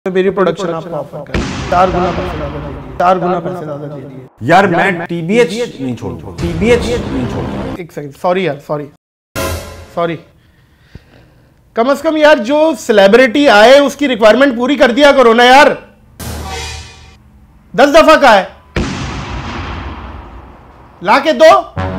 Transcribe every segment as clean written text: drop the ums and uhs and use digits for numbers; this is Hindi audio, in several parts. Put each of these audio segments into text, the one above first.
मेरी प्रोडक्शन आपको ऑफर कर 4 गुना पैसे ज़्यादा दे दिए। यार मैं टीबीएच नहीं छोड़ूंगा, टीबीएच नहीं छोड़ूंगा। एक सेकंड, सॉरी यार, सॉरी। कम से कम यार जो सेलिब्रिटी आए उसकी रिक्वायरमेंट पूरी कर दिया करो ना यार। 10 दफा का है, ला के दो।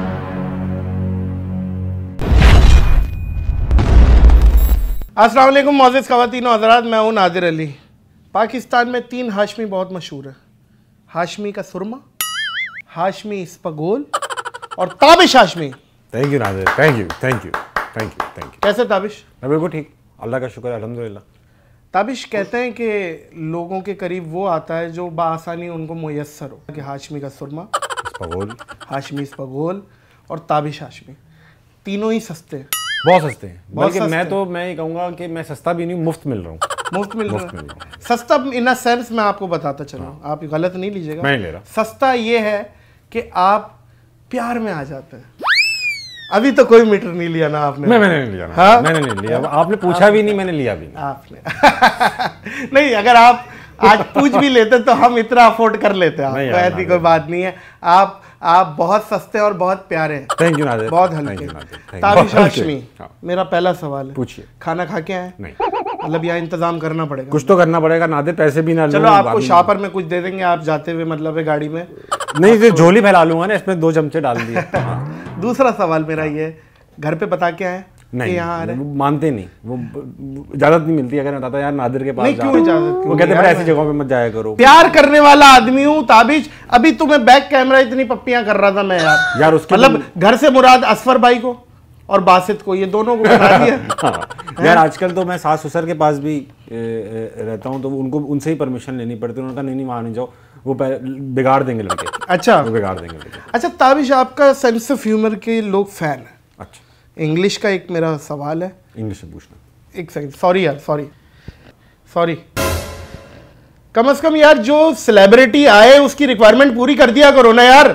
अस्सलाम वालेकुम मोअज़्ज़िज़ ख़वातीन और हज़रात, मैं हूं नादिर अली। पाकिस्तान में 3 हाशमी बहुत मशहूर है। हाशमी का सुरमा, हाशमी इस्पगोल और Tabish Hashmi. Thank you Nadir, thank you. कैसे ताबिश? मैं बिल्कुल ठीक, अल्लाह का शुक्र है, अल्हम्दुलिल्लाह। ताबिश कहते हैं कि लोगों के करीब वो आता है जो बासानी उनको मुयस्सर हो, कि हाशमी का सुरमा, इस्पगोल, हाशमी इस्पगोल और ताबिश हाशमी तीनों ही सस्ते हैं, बहुत सस्ते हैं। बल्कि सस्ते। मैं ये कहूँगा कि मैं सस्ता भी नहीं, मुफ्त मिल रहा हूँ। मुफ्त मिल रहा है। सस्ता इन अ सेंस मैं आपको बताता चलूँ, आप गलत नहीं लीजिएगा। मैं नहीं ले रहा। सस्ता ये है कि आप प्यार में आ जाते हैं। अभी तो कोई मीटर नहीं लिया ना आपने? मैंने नहीं लिया ना। हाँ? मैंने नहीं लिया। आपने पूछा भी नहीं, मैंने लिया भी नहीं। आपने नहीं, अगर आप आज पूछ भी लेते तो हम इतना अफोर्ड कर लेते हैं। तो ऐसी कोई बात नहीं है। आप बहुत सस्ते और बहुत प्यारे हैं। थैंक यू नादिर, बहुत हल्के। ताबिश हाशमी, मेरा पहला सवाल है, पूछिए। खाना खा के आए? नहीं, मतलब यहाँ इंतजाम करना पड़ेगा? कुछ तो करना पड़ेगा नादिर, पैसे भी ना चलो आपको शॉपर में कुछ दे देंगे, आप जाते हुए मतलब है गाड़ी में। नहीं तो झोली फैला लूंगा ना, इसमें 2 चमचे डाल दिए। दूसरा सवाल मेरा ये, घर पे बता के आए? नहीं, यहाँ आ रहे? वो मानते नहीं, वो इजाजत नहीं मिलती। अगर बताता यार नादिर के पास नहीं, क्यों इजाजत? वो कहते हैं ऐसी जगहों पे मत जाया करो। प्यार करने वाला आदमी हूँ ताबिश। अभी तुम्हें बैक कैमरा इतनी पप्पियां कर रहा था मैं यार उसके मतलब घर से मुराद असफर भाई को और बासित को, ये दोनों को बता दिया। यार आजकल तो मैं सास ससुर के पास भी रहता हूँ, तो उनको उनसे ही परमिशन लेनी पड़ती है। उन्होंने कहा नहीं वहाँ नहीं जाओ, वो बिगाड़ देंगे लड़के। अच्छा, वो बिगाड़ देंगे लड़के। अच्छा ताबिश, आपका सेंस ऑफ ह्यूमर के लोग फैन है। अच्छा, इंग्लिश का एक मेरा सवाल है, इंग्लिश में पूछना। एक सेकंड, सॉरी यार, सॉरी। कम से कम यार जो सेलिब्रिटी आए उसकी रिक्वायरमेंट पूरी कर दिया करो ना यार।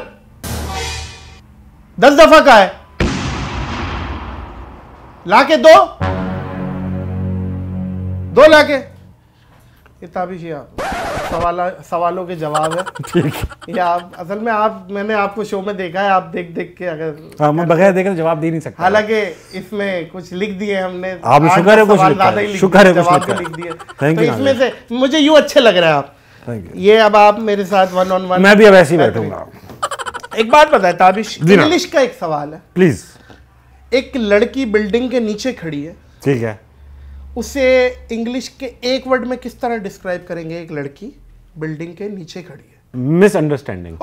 10 दफा का है, ला के दो लाके। ये ताबिश, ये आप सवालों के जवाब है। ठीक ये आप असल में मैंने आपको शो में देखा है, आप देख के अगर हाँ, मैं बगैर देखे तो जवाब दे नहीं सकता। हालांकि इसमें कुछ लिख दिए हमने, आप शुक्र है कुछ ज्यादा ही जवाब भी लिख दिए। थैंक तो यू। इसमें से मुझे यूं अच्छे लग रहा है आप। Thank you. ये अब आप मेरे साथ 1-on-1। मैं भी अब ऐसे ही बैठूंगा। एक बात बताए ताबिश, इंग्लिश का एक सवाल है प्लीज। एक लड़की बिल्डिंग के नीचे खड़ी है, ठीक है, उसे इंग्लिश के एक वर्ड में किस तरह डिस्क्राइब करेंगे? एक लड़की बिल्डिंग के नीचे खड़ी है। मिसअंडरस्टैंडिंग।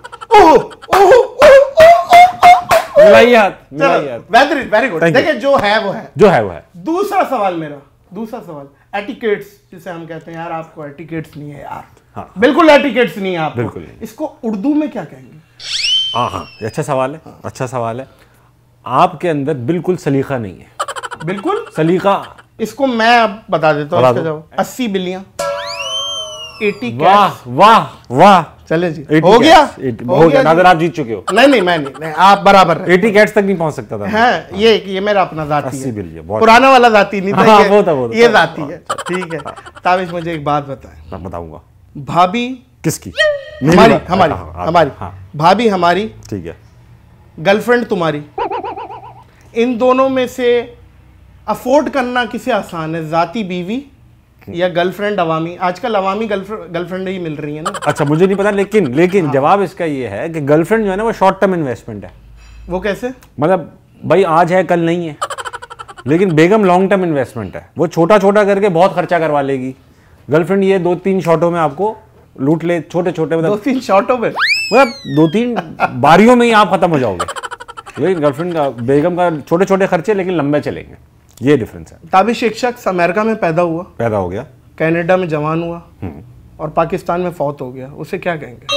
Very good. देखिए जो है वो है। दूसरा सवाल एटिकेट्स, जिसे हम कहते हैं यार आपको एटिकेट्स नहीं है यार। हाँ। बिल्कुल एटिकेट्स नहीं है आपको। बिल्कुल नहीं। इसको उर्दू में क्या कहेंगे? हाँ, अच्छा सवाल है। अच्छा सवाल है। आपके अंदर बिल्कुल सलीका नहीं है। बिल्कुल सलीका। इसको मैं अब बता देता हूँ। 80 बिल्लियां, 80 वाह वाह वाह। चले जी, हो गया नादिर, आप जीत चुके हो। नहीं, मैं नहीं, आप बराबर है। 80 कैट्स तक नहीं पहुंच सकता था। है ये मेरा अपना जाती है। बिल्लियां, पुराना वाला जाती नहीं था। वो था। ये जाती है। ठीक है ताबिश, मुझे एक बात बताएं। मैं बताऊंगा। भाभी किसकी? हमारी भाभी हमारी, ठीक है, गर्लफ्रेंड तुम्हारी, इन दोनों में से अफोर्ड करना किसे आसान है? जाती बीवी या गर्लफ्रेंड अवामी? आजकल अवामी गर्लफ्रेंड ही मिल रही है ना। अच्छा, मुझे नहीं पता, लेकिन जवाब इसका ये है कि गर्लफ्रेंड जो है ना वो शॉर्ट टर्म इन्वेस्टमेंट है। वो कैसे? मतलब भाई आज है कल नहीं है, लेकिन बेगम लॉन्ग टर्म इन्वेस्टमेंट है। वो छोटा करके बहुत खर्चा करवा लेगी। गर्लफ्रेंड ये 2-3 शॉटों में आपको लूट ले, छोटे मतलब 2-3 शॉटों में, मतलब 2-3 बारियों में ही आप खत्म हो जाओगे। लेकिन गर्लफ्रेंड का, बेगम का छोटे खर्चे लेकिन लंबे चलेंगे। ये डिफरेंस है। ताबिश, एक शख्स अमेरिका में पैदा हो गया, कनाडा में जवान हुआ और पाकिस्तान में फौत हो गया, उसे क्या कहेंगे?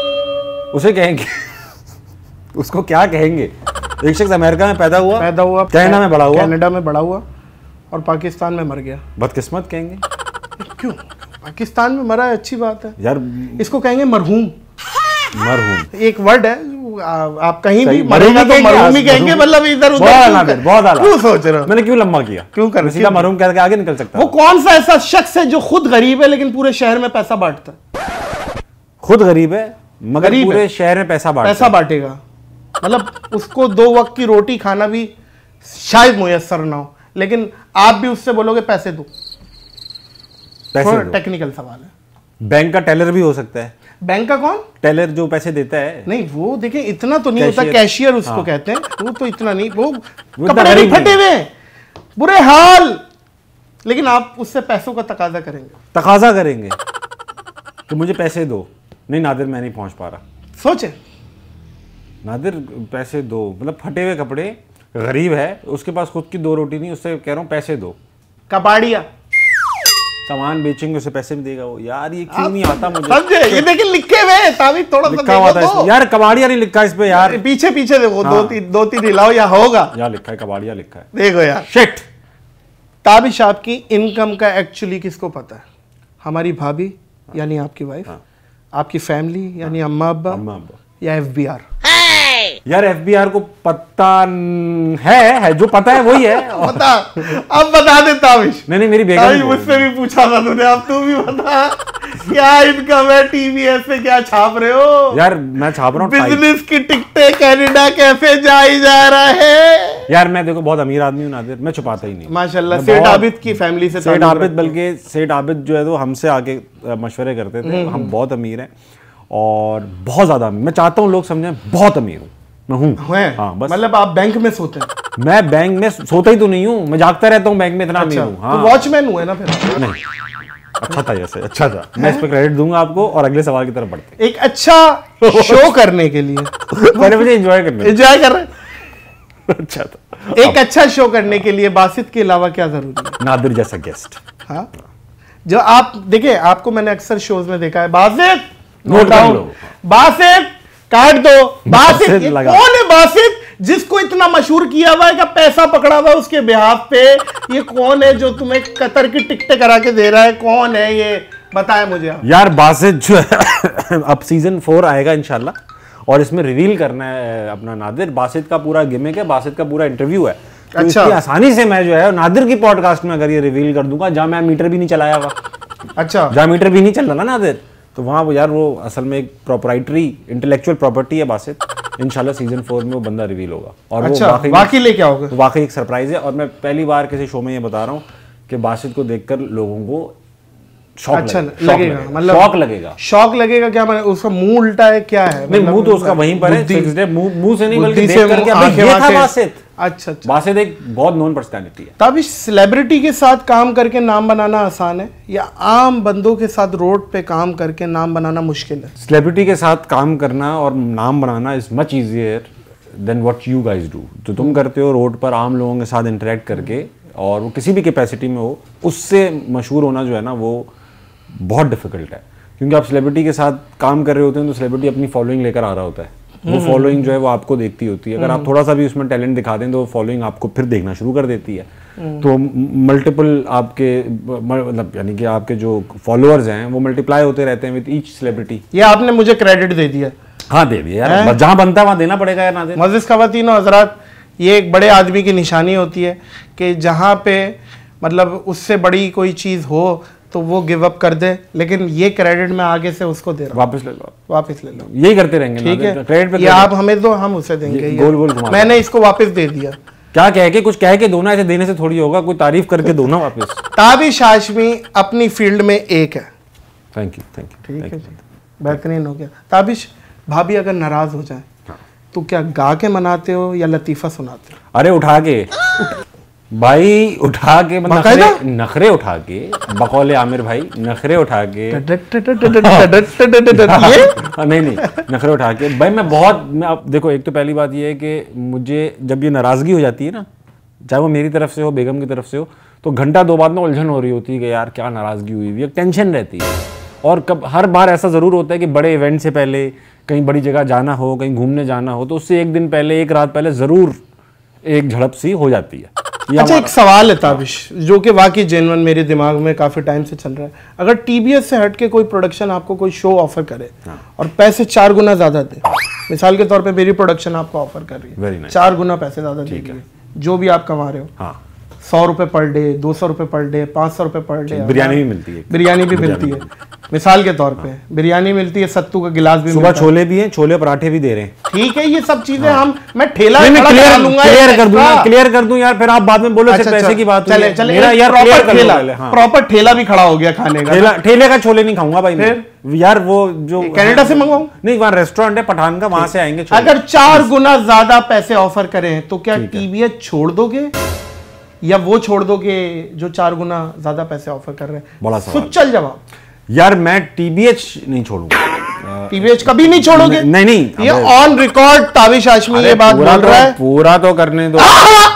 उसको क्या कहेंगे? एक शख्स अमेरिका में पैदा हुआ, कनाडा में बड़ा हुआ और पाकिस्तान में मर गया, बदकिस्मत कहेंगे। क्यों? पाकिस्तान में मरा है, अच्छी बात है यार। इसको कहेंगे मरहूम। मरहूम एक वर्ड है आप कहीं भी सही, मरेगा तो कहेंगे, मरूम ही कहेंगे, मरूम। मतलब इधर उधर बहुत आला फिर, बहुत आला। क्यों सोच रहे हो? मैंने क्यों लंबा किया? क्यों कर मैं सीधा मरूम कह के आगे निकल सकता वो हूं। कौन सा ऐसा शख्स है जो खुद गरीब है लेकिन पूरे शहर में पैसा बांटता है? खुद गरीब है मगर गरीब पूरे है। शहर में पैसा पैसा बांटेगा, मतलब उसको 2 वक्त की रोटी खाना भी शायद मुयस्सर ना हो, लेकिन आप भी उससे बोलोगे पैसे दो। पैसे थोड़ा दो। टेक्निकल सवाल है। बैंक का टेलर भी हो सकता है। बैंक का कौन? टेलर जो पैसे देता है। नहीं वो देखें इतना तो नहीं होता, कैशियर। कैशियर उसको हाँ। कहते हैं, वो तो इतना नहीं, वो इतना कपड़े भी गरीब फटे नहीं। हुए हैं, बुरे हाल, लेकिन आप उससे पैसों का तकाजा करेंगे। तकाजा करेंगे कि मुझे पैसे दो। नहीं नादिर मैं नहीं पहुंच पा रहा। सोचे नादिर पैसे दो, मतलब फटे हुए कपड़े, गरीब है, उसके पास खुद की 2 रोटी नहीं, उससे कह रहा हूँ पैसे दो। कबाड़िया सामान बेचेंगे उसे पैसे भी देगा वो। यार ये क्यों नहीं आता मुझे? समझे? ये देखिए लिखे हुए हैं, ताबीज थोड़ा सा लिखा हुआ था देखो इसमें। तो। यार कबाड़िया नहीं लिखा इस पे यार। पीछे पीछे देखो, हाँ। दो तीन हिलाओ या होगा, यार लिखा है कबाड़िया लिखा है। देखो यार। शिट। ताबिश आपकी इनकम का एक्चुअली किसको पता है? हमारी भाभी यानी आपकी वाइफ, आपकी फैमिली यानी अम्मा अब्बा, अम्मा अब्बा। या एफबीआर? यार एफबीआर को पता है जो पता है वही है। बता, अब बता दे ताबिश। नहीं मेरी ताबिश बेगम को। मुझसे भी पूछा था तूने, अब तू भी बता क्या इनकम है? टीवीएस पे क्या छाप रहे हो? यार मैं छाप रहा हूँ बिजनेस की टिकटें कनाडा कैसे जाई जा रहा है? यार मैं देखो बहुत अमीर आदमी हूँ नादिर, मैं छुपाता ही नहीं। माशाल्लाह, मैं सेठ बहुत- आबिद की फैमिली से सेठ ताल्लुक आबिद, रखता हूं। बल्कि सेठ आबिद जो है वो हमसे आगे मशवरे करते थे। हम बहुत अमीर हैं और बहुत ज्यादा अमीर। मैं चाहता हूँ लोग समझें बहुत अमीर हूँ, मैं हूँ। हैं? हाँ बस। मतलब आप बैंक में सोते हैं? मैं बैंक में सोता ही तो नहीं हूँ, मैं जागता रहता हूँ बैंक में, इतना अमीर अच्छा, हूँ। हाँ तो वॉचमैन हुए ना फिर? नहीं, अच्छा था जैसे, अच्छा था। मैं इस पर क्रेडिट दूंगा आपको और अगले सवाल की तरफ बढ़ते हैं। एक अच्छा शो करने के लिए पहले मुझे एंजॉय करने दो। एंजॉय कर रहे हैं। अच्छा था। एक अच्छा शो करने के लिए बासित के अलावा क्या जरूरी है? नादिर जैसा गेस्ट। हाँ, जो आप देखिए, आपको मैंने अक्सर शोज में देखा है, बासित नोट कर डाउन, लो। बासित काट दो, बासित। बासित ये लगा। कौन है बासित जिसको इतना मशहूर किया हुआ है कि पैसा पकड़ा हुआ है उसके बिहाफ पे? ये कौन है जो तुम्हें कतर की टिकटें करा के दे रहा है? कौन है ये, बताए मुझे आप। यार बासित जो है अब सीजन 4 आएगा इंशाल्लाह और इसमें रिवील करना है अपना नादिर। बासित का पूरा गिमिक है, बासित का पूरा इंटरव्यू है। तो अच्छा। इसकी आसानी से मैं जो है नादिर की पॉडकास्ट में अगर ये रिवील कर दूंगा, जहां मैं मीटर भी नहीं चलाया हुआ, अच्छा, जहां मीटर भी नहीं चल रहा ना नादिर, तो वहां वो यार वो असल में एक प्रोप्राइटरी इंटेलेक्चुअल प्रॉपर्टी है बासित। इंशाल्लाह सीजन 4 में वो बंदा रिवील होगा और अच्छा, वो बाकी ले क्या होगा? वाकई एक सरप्राइज है। और मैं पहली बार किसी शो में ये बता रहा हूँ कि बासित को देखकर लोगों को शौक अच्छा लगेगा, मतलब शौक लगेगा। शौक लगेगा क्या? मैंने उसका मुंह उल्टा है क्या है? नहीं मतलब मुंह तो उसका वहीं पर है, बुद्धि- फिक्स्ड है। मुंह से नहीं बल्कि बुद्धि से देख करके, अबे आंखें ये था वांखें- बासित। अच्छा अच्छा। बासित एक बहुत नोन पर्सनैलिटी है। तब इस सेलिब्रिटी के साथ काम करके नाम बनाना आसान है या आम बंदों के साथ रोड पे काम करके नाम बनाना मुश्किल है? सेलिब्रिटी के साथ काम करना और नाम बनाना is much easier than what you guys do. जो तुम करते हो रोड पर आम लोगों के साथ इंटरेक्ट करके, और वो किसी भी कैपेसिटी में हो, उससे मशहूर होना जो है ना वो बहुत डिफिकल्ट है। क्योंकि आप सेलिब्रिटी के साथ काम कर रहे होते हैं तो सेलिब्रिटी अपनी फॉलोइंग लेकर आ रहा होता है। वो फॉलोइंग जो है वो आपको देखती होती है। अगर आप थोड़ा सा भी उसमें टैलेंट दिखा दें तो फॉलोइंग आपको फिर देखना शुरू कर देती है। तो मल्टीपल आपके मतलब यानी कि आपके जो फॉलोअर्स हैं वो मल्टीप्लाई होते रहते हैं विद ईच सेलिब्रिटी। ये आपने मुझे क्रेडिट दे दिया। हाँ दे दिया यार, जहां बनता है वहां देना पड़ेगा यार नादिर। मज़ीद ख़वातीन और हज़रात, ये एक बड़े आदमी की निशानी होती है कि जहाँ पे मतलब उससे बड़ी कोई चीज़ हो तो वो गिव अप कर दे, लेकिन ये क्रेडिट मैं आगे से उसको दे रहा हूँ। वापस ले लो, वापस ले लो, यही करते रहेंगे ठीक है? क्रेडिट पे ये आप हमें दो, हम उसे देंगे। ये ये गोल गोल घुमा मैंने इसको वापस दे दिया। क्या कह के, कुछ कह के दो ना, ऐसे देने से थोड़ी होगा, कोई तारीफ करके दो ना वापस। ताबिश हाशमी अपनी फील्ड में एक है। थैंक यू ठीक है जी, बेहतरीन हो गया। ताबिश, भाभी अगर नाराज हो जाए तो क्या गा के मनाते हो या लतीफ़ा सुनाते हो? अरे उठा के भाई, उठा के बाकायदा? नखरे उठा के, बकौले आमिर भाई, नखरे उठा के। ये नहीं नखरे उठा के भाई। मैं अब देखो, एक तो पहली बात ये है कि मुझे जब ये नाराजगी हो जाती है ना, चाहे वो मेरी तरफ से हो, बेगम की तरफ से हो, तो घंटा 2 बाद में उलझन हो रही होती है कि यार क्या नाराजगी हुई हुई है, टेंशन रहती है। और हर बार ऐसा ज़रूर होता है कि बड़े इवेंट से पहले कहीं बड़ी जगह जाना हो, कहीं घूमने जाना हो, तो उससे एक दिन पहले, एक रात पहले ज़रूर एक झड़प सी हो जाती है। अच्छा, एक सवाल है ताबिश, जो कि वाकई जेन्युइन मेरे दिमाग में काफी टाइम से चल रहा है। अगर टीबीएस से हट के कोई प्रोडक्शन आपको कोई शो ऑफर करे और पैसे 4 गुना ज्यादा दे, मिसाल के तौर पे मेरी प्रोडक्शन आपको ऑफर कर रही है, 4 गुना पैसे ज्यादा देगी, जो भी आप कमा रहे हो, 100 रुपए पर डे, 200 रुपए पर डे, 500 रुपए पर डे, बिरयानी भी मिलती है, बिरयानी भी मिलती है, मिसाल के तौर पे बिरयानी मिलती है, सत्तू का गिलास भी, सुबह छोले भी हैं, छोले पराठे भी दे रहे हैं। ठीक है, ये सब चीजें हम मैं ठेला क्लियर कर दूं यार, फिर आप बाद में बोलो सिर्फ पैसे की बात चले मेरा यार प्रॉपर ठेला भी खड़ा हो गया खाने का। ठेले का छोले नहीं खाऊंगा भाई मैं यार, वो जो कनाडा से मंगवाऊं? नहीं, वहाँ रेस्टोरेंट है पठान का, वहां से आएंगे। अगर 4 गुना ज्यादा पैसे ऑफर करें तो क्या टीबीएच छोड़ दोगे या वो छोड़ दोगे जो 4 गुना ज्यादा पैसे ऑफर कर रहे हैं? बड़ा सवाल। चल जवाब। यार मैं टीबीएच नहीं छोड़ूंगा। टीबीएच कभी नहीं छोड़ोगे? नहीं, ये ऑन रिकॉर्ड ताबिश हाशमी ये बात बोल रहा है। पूरा तो करने दो।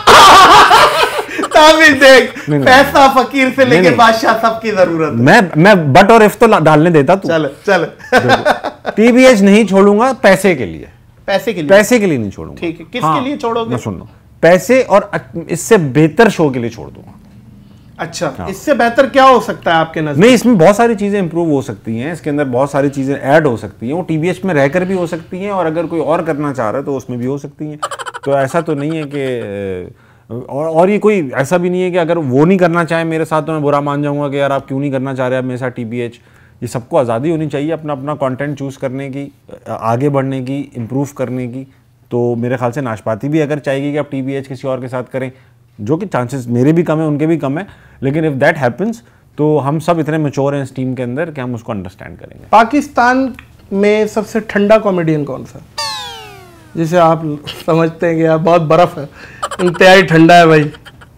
ताबिश देख, पैसा फकीर से लेके बादशाह सबकी जरूरत है। मैं बट और इफ तो डालने देता तू। चल टीबीएच नहीं छोड़ूंगा पैसे के लिए। पैसे के लिए नहीं छोड़ूंगा। ठीक है, किसके लिए छोड़ोगे? सुन लो, पैसे और इससे बेहतर शो के लिए छोड़ दूंगा। अच्छा, इससे बेहतर क्या हो सकता है आपके नजर? नहीं, इसमें बहुत सारी चीजें इंप्रूव हो सकती हैं, इसके अंदर बहुत सारी चीजें ऐड हो सकती हैं, वो टीबीएच में रहकर भी हो सकती हैं, और अगर कोई और करना चाह रहा है तो उसमें भी हो सकती हैं। तो ऐसा तो नहीं है कि और ये कोई ऐसा भी नहीं है कि अगर वो नहीं करना चाहे मेरे साथ तो मैं बुरा मान जाऊंगा कि यार आप क्यों नहीं करना चाह रहे मेरे साथ टीबीएच। ये सबको आज़ादी होनी चाहिए अपना अपना कंटेंट चूज़ करने की, आगे बढ़ने की, इम्प्रूव करने की। तो मेरे ख्याल से नाशपाती भी अगर चाहेगी कि आप टीबीएच किसी और के साथ करें, जो कि चांसेस मेरे भी कम है, उनके भी कम है, लेकिन इफ़ दैट हैपन्स तो हम सब इतने मैच्योर हैं इस टीम के अंदर कि हम उसको अंडरस्टैंड करेंगे। पाकिस्तान में सबसे ठंडा कॉमेडियन कौन सा, जिसे आप समझते हैं कि यार बहुत बर्फ है, इंतहाई ठंडा है भाई?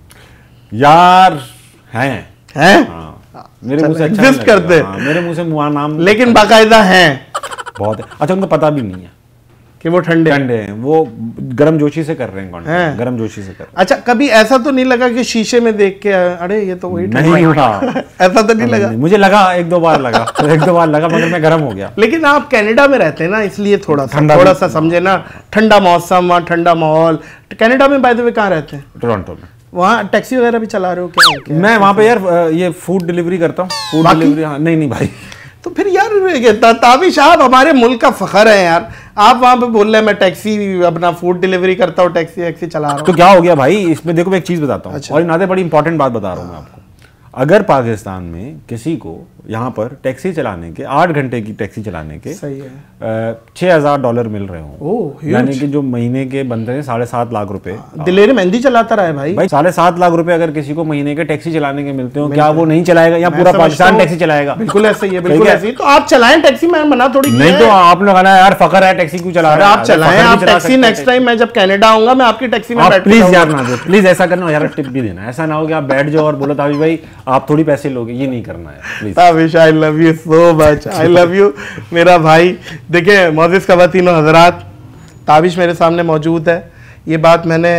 यार हैं हाँ। मेरे मुंह से अच्छा एग्जिस्ट करते हैं, मेरे मुंह से मुआ नाम, लेकिन बाकायदा हैं बहुत है। अच्छा, उनको पता भी नहीं है कि वो ठंडे हैं, वो गर्म जोशी से कर रहे हैं, गर्म जोशी से कर रहे हैं। अच्छा, कभी ऐसा तो नहीं लगा कि शीशे में देख के अरे ये तो वही नहीं हुआ? ऐसा तो नहीं लगा? मुझे लगा एक दो बार लगा मगर मैं गर्म हो गया। लेकिन आप कनाडा में रहते हैं ना, इसलिए थोड़ा सा समझे ना, ठंडा मौसम, वहाँ ठंडा माहौल। कनाडा में बाय द वे कहाँ रहते हैं? टोरंटो में। वहाँ टैक्सी वगैरह भी चला रहे हो क्या? मैं वहाँ पे यार ये फूड डिलीवरी करता हूँ, फूड डिलीवरी। हाँ, नहीं भाई, तो फिर यार ताबिश आप हमारे मुल्क का फखर है यार, आप वहाँ पे बोल रहे हैं मैं टैक्सी अपना फूड डिलीवरी करता हूँ, टैक्सी चला रहा हूँ। तो क्या हो गया भाई इसमें? देखो मैं एक चीज बताता हूँ। अच्छा। और नाते बड़ी इंपॉर्टेंट बात बता रहा हूँ मैं आपको। अगर पाकिस्तान में किसी को यहाँ पर टैक्सी चलाने के 8 घंटे की टैक्सी चलाने के $6,000 मिल रहे हो, यानी कि जो महीने के बनते हैं 7.5 लाख रुपए। दिलेर मेहंदी चलाता रहा है भाई 7.5 लाख रुपए अगर किसी को महीने के टैक्सी चलाने के मिलते हो, क्या वो नहीं चलाएगा? या पूरा पाकिस्तान टैक्सी चलाएगा? बिल्कुल ऐसे ही है, बिल्कुल ऐसे ही। तो आप चलाएं टैक्सी, मैं मना थोड़ी नहीं। तो आपने कहा यार फकर है, टैक्सी क्यों चला रहे हैं? आप चलाएं, आप टैक्सी। नेक्स्ट टाइम मैं जब कनाडा आऊंगा मैं आपकी टैक्सी में बैठूंगा। प्लीज यार ना दो, प्लीज ऐसा करना यार, टिप भी देना। ऐसा ना हो कि आप बैठ जाओ और बोलो ताबिश भाई आप थोड़ी पैसे लोगे, ये नहीं करना है। Tabish I love you so much, I love you मेरा भाई। देखिए मोअज़्ज़िज़ ख़वातीन हज़रात, ताबिश मेरे सामने मौजूद है। ये बात मैंने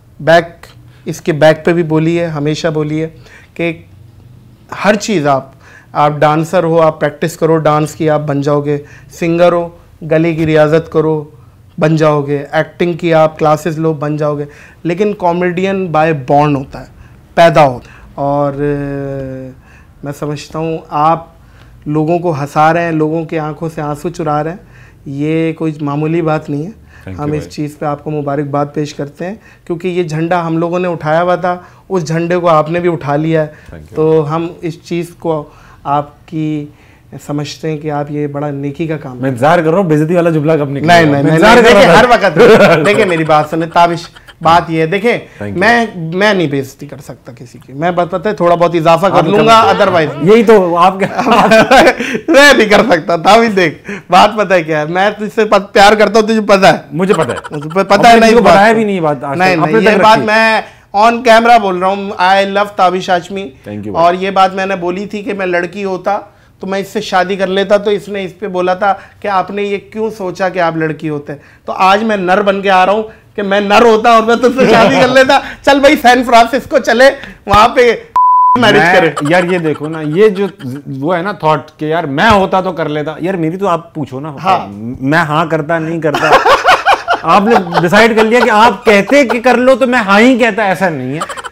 इसके बैक पे भी बोली है, हमेशा बोली है कि हर चीज़ आप डांसर हो, आप प्रैक्टिस करो डांस की, आप बन जाओगे। सिंगर हो, गले की रियाजत करो, बन जाओगे। एक्टिंग की आप क्लासेस लो, बन जाओगे। लेकिन कॉमेडियन बाय बॉर्न होता है, पैदा होता है। और मैं समझता हूँ आप लोगों को हंसा रहे हैं, लोगों की आंखों से आंसू चुरा रहे हैं, ये कोई मामूली बात नहीं है। हम इस चीज़ पे आपको मुबारकबाद पेश करते हैं, क्योंकि ये झंडा हम लोगों ने उठाया हुआ था, उस झंडे को आपने भी उठा लिया है। तो हम इस चीज़ को आपकी समझते हैं कि आप ये बड़ा नेकी का काम। मैं इंतजार कर रहा हूँ बेइज्जती वाला जुमला कब निकलेगा। नहीं, हर वक्त देखिए मेरी बात सुने ताबिश, बात ये है, देखें मैं नहीं बेइज्जती कर सकता किसी की। मैं पता है थोड़ा बहुत इजाफा कर लूंगा, अदरवाइज यही तो आप मैं नहीं कर सकता था। भी देख बात पता है क्या है, मैं तुझसे प्यार करता हूँ, तुझे पता है, मुझे पता है, पता है। नहीं बताया भी नहीं बात, नहीं ये बात मैं ऑन कैमरा बोल रहा हूँ। आई लव ताबिश हाशमी, और ये बात मैंने बोली थी कि मैं लड़की होता तो मैं इससे शादी कर लेता। तो इसने इस पे बोला था कि आपने ये क्यों सोचा कि आप लड़की होते। तो आज मैं नर बन के आ रहा हूँ कि मैं नर होता और मैं तुझसे शादी कर लेता। चल भाई सैन फ्रांसिस्को चले, वहां पे मैरिज करें। यार ये देखो ना, ये जो वो है ना थॉट कि यार मैं होता तो कर लेता, यार मेरी तो आप पूछो ना। हाँ। मैं हाँ करता नहीं करता आपने डिसाइड कर लिया कि आप कहते कि कर लो तो मैं हाँ ही कहता, ऐसा नहीं है।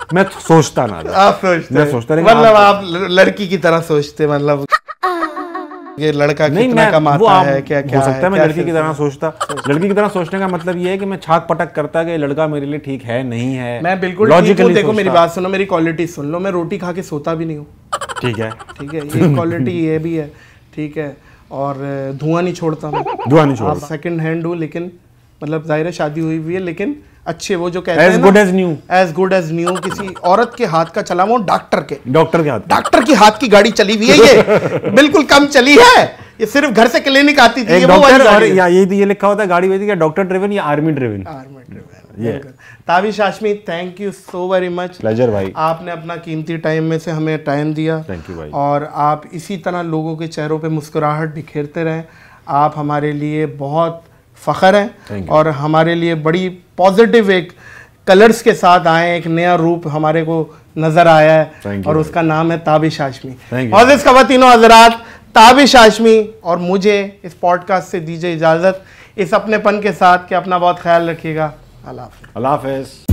मैं सोचता ना था। आप सोचते मैं सोचता, लेकिन मतलब आप लड़की की तरह सोचते, मतलब ये लड़का कितना कमाता है, क्या क्या हो सकता है मैं क्या लड़की की तरह सोचता। लड़की की तरह सोचने का मतलब ये है कि मैं छाक पटक करता कि लड़का मेरे लिए ठीक है नहीं है। मैं बिल्कुल ठीक हूँ। देखो मेरी बात सुनो, मेरी क्वालिटी सुन लो, मैं रोटी खा के सोता भी नहीं हूँ। ठीक है, ठीक है, ये क्वालिटी ये भी है। ठीक है, और धुआं नहीं छोड़ता मैं। धुआं नहीं छोड़ता। सेकंड हैंड हूँ, लेकिन मतलब जाहिर है शादी हुई हुई है, लेकिन अच्छे वो जो कहते हैं as good as new, as good as new. किसी औरत के हाथ का चला वो डॉक्टर के हाथ की हाथ की गाड़ी चली हुई है ये। बिल्कुल कम चली है, ये सिर्फ घर से क्लिनिक आती थी। एक डॉक्टर, और ये लिखा होता है गाड़ी वैसी क्या, डॉक्टर ड्रिवन या army driven. Tabish Hashmi, thank you so very much. Pleasure भाई, आपने अपना कीमती टाइम में से हमें टाइम दिया। थैंक यू भाई। और आप इसी तरह लोगों के चेहरों पे मुस्कुराहट बिखेरते रहें। आप हमारे लिए बहुत फ़ख्र हैं और हमारे लिए बड़ी पॉजिटिव एक कलर्स के साथ आए, एक नया रूप हमारे को नज़र आया है और उसका नाम है ताबिश हाशमी। और इस ख़वातीनो हज़रात, ताबिश हाशमी और मुझे इस पॉडकास्ट से दीजिए इजाज़त, इस अपनेपन के साथ कि अपना बहुत ख्याल रखिएगा। अल्लाह हाफ़िज़।